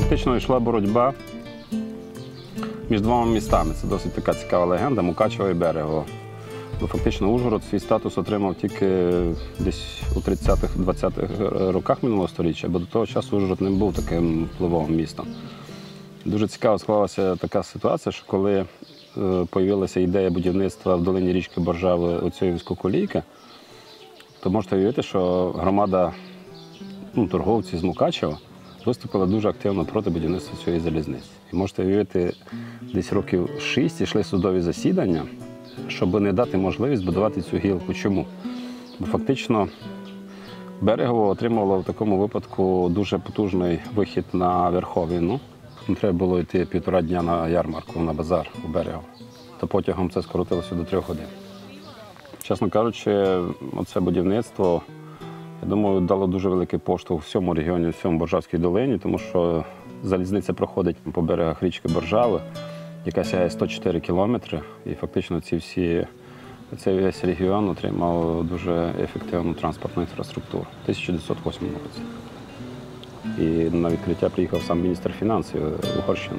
Фактично йшла боротьба між двома містами. Це досить така цікава легенда – Мукачево і Берегово. Бо фактично Ужгород свій статус отримав тільки десь у 30-20-х роках минулого століття, бо до того часу Ужгород не був таким впливовим містом. Дуже цікаво склалася така ситуація, що коли з'явилася ідея будівництва в долині річки Боржави оцієї вузькоколійки, то можете уявити, що громада торговців з Мукачева виступила дуже активно проти будівництва цієї залізниці. І можете уявити, десь років 6 йшли судові засідання, щоб не дати можливість будувати цю гілку. Чому? Бо фактично Берегово отримало в такому випадку дуже потужний вихід на Верховину. Треба було йти 1,5 дня на ярмарку, на базар у Берегово. То потягом це скоротилося до 3 годин. Чесно кажучи, оце будівництво, я думаю, дало дуже великий поштовх всьому регіоні, всьому Боржавській долині, тому що залізниця проходить по берегах річки Боржави, яка сягає 104 кілометри, і фактично цей весь регіон отримав дуже ефективну транспортну інфраструктуру в 1908 році. І на відкриття приїхав сам міністр фінансів Угорщини.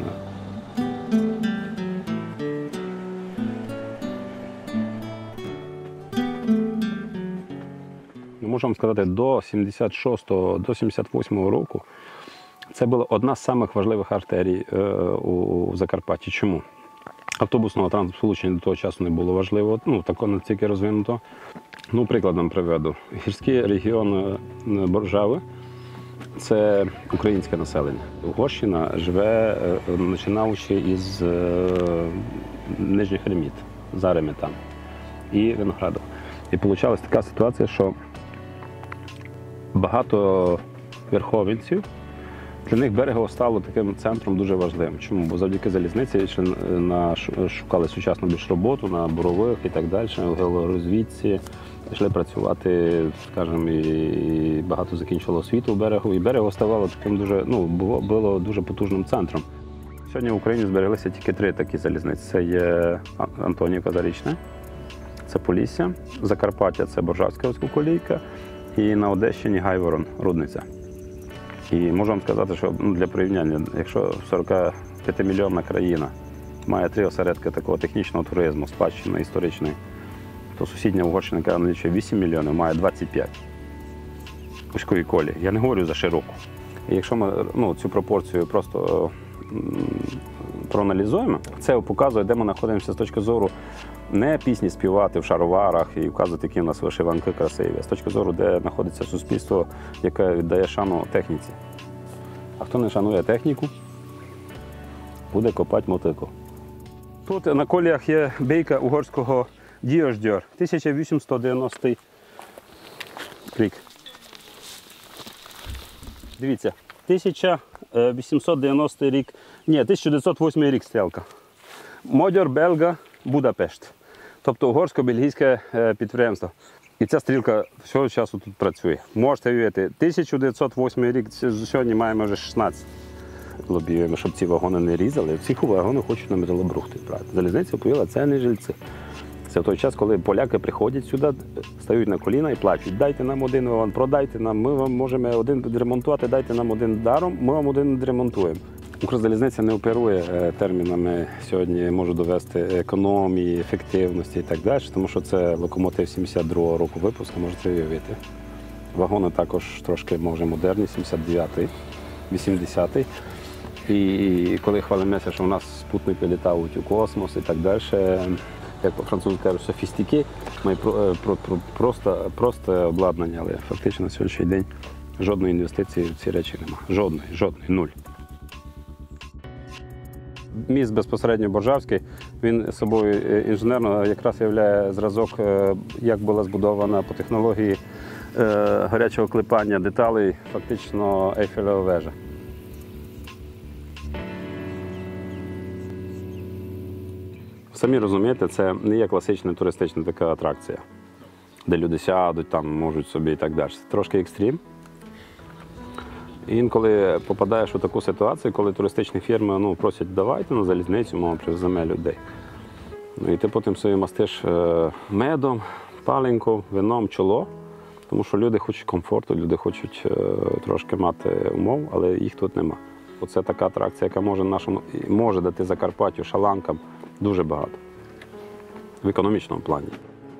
Можемо сказати, до 76-го, до 78-го року це була одна з самих важливих артерій у Закарпатті. Чому? Автобусного транспорту сполучення до того часу не було важливо, тако настільки розвинуто. Прикладом приведу. Гірський регіон Боржави – це українське населення. Угорщина живе, починаючи із Нижніх Реміт, Зареми там, і Виноградова. І вийшла така ситуація, що багато верховинців, для них Берегово стало таким центром дуже важливим. Чому? Бо завдяки залізниці шукали сучасну більш роботу на бурових і так далі, в геологорозвідці, йшли працювати, скажімо, і багато закінчило освіту в Берегово. І Берегово ставало таким було дуже потужним центром. Сьогодні в Україні збереглися тільки 3 такі залізниці. Це є Антонівка Зарічне, це Полісся, Закарпаття – це Боржавська вузькоколійка, і на Одещині Гайворон, Рудниця. І можу вам сказати, що для порівняння, якщо 45-мільйонна країна має 3 осередки такого технічного туризму, спадщини історичної, то сусідня Угорщина, яка налічує 8 мільйонів, має 25 вузької колії. Я не говорю за широку. І якщо ми цю пропорцію просто проаналізуємо, це показує, де ми знаходимося з точки зору не пісні співати в шароварах і вказувати, які в нас вишиванки красиві, а з точки зору, де знаходиться суспільство, яке віддає шану техніці. А хто не шанує техніку, буде копати мотику. Тут на коліях є бійка угорського Діождьор, 1890 рік. Дивіться, 1890 рік, ні, 1908 рік стрілка. Модьор Белга Будапешт, тобто угорсько-бельгійське підприємство. І ця стрілка всього часу тут працює. Можете уявити, 1908 рік, сьогодні маємо вже 16. Лобіюємо, щоб ці вагони не різали. В цих вагонах хочуть на металобрухти. Залізниця повіла, це не жильці. Це в той час, коли поляки приходять сюди, стають на коліна і плачуть. Дайте нам один вагон, продайте нам, ми вам можемо один відремонтувати, дайте нам один даром, ми вам один відремонтуємо. Укрзалізниця не оперує термінами сьогодні, можу довести економії, ефективності і так далі, тому що це локомотив 72-го року випуску, можете уявити. Вагони також трошки, може, модерні, 79-й, 80-й. І коли хвалимося, що в нас спутники літають у космос і так далі, як по-французьки кажуть, софістики, ми просто обладнання, але фактично на сьогоднішній день жодної інвестиції в ці речі немає. Жодної, нуль. Міст безпосередньо Боржавський, він собою інженерно якраз являє зразок, як була збудована по технології гарячого клепання деталей, фактично Ейфелева вежа. Самі розумієте, це не є класична туристична така атракція, де люди сядуть, там можуть собі і так далі. Це трошки екстрім. І інколи попадаєш у таку ситуацію, коли туристичні фірми просять, давайте на залізницю, ми привеземо людей. І ти потім собі мастиш медом, паленько, вином, чоло, тому що люди хочуть комфорту, люди хочуть трошки мати умов, але їх тут нема. Оце така атракція, яка може дати Закарпаттю, шаланкам дуже багато в економічному плані.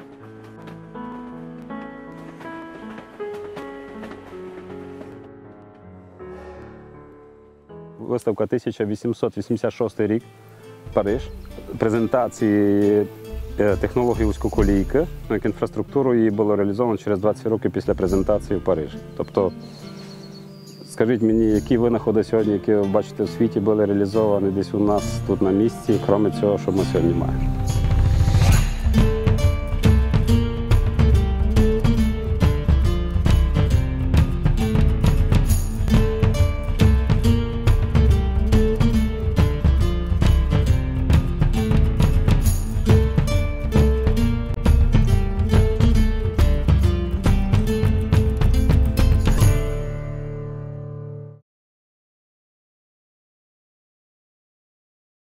Виставка 1886 рік, Париж. Презентації технології вузькоколійки, як інфраструктуру її було реалізовано через 20 років після презентації в Парижі. Тобто, скажіть мені, які винаходи сьогодні, які ви бачите у світі, були реалізовані десь у нас тут на місці, крім цього, що ми сьогодні маємо.